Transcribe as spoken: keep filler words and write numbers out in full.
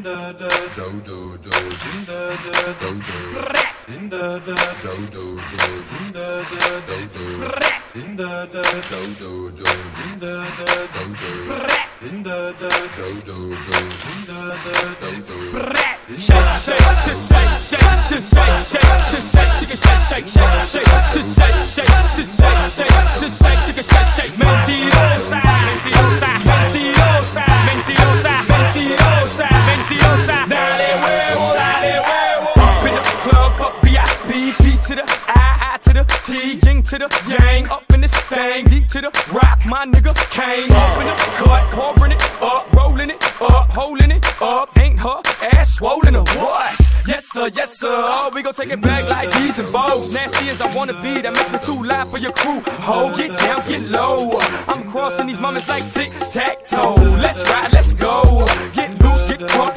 da da do do do, din da da do do, din da da do do do, din da da do do, din da da do do do, din da da do do, din da da do do do, din da da do do. Shake, shake, shake, shake, shake, shake, shake, shake, shake, shake, shake, shake, shake, shake, shake, shake, shake, shake, shake, shake. Mentirosa, mentirosa, mentirosa, mentirosa, mentirosa, mentirosa. Dale huevo, dale huevo. Up in the club, up V I P, P to the I, I to the T, Ying to the Yang. Up in this thing, D to the rock, my nigga came up in the cut, pouring it up, rolling it up, holding it up. Ain't her ass swollen or what? Yes sir, yes sir. Oh, we gon' take it back like these and bows. Nasty as I wanna be, that makes me too loud for your crew. Ho, get down, get low. I'm crossing these moments like tic tac toe. Let's ride, let's go. Get loose, get crunk.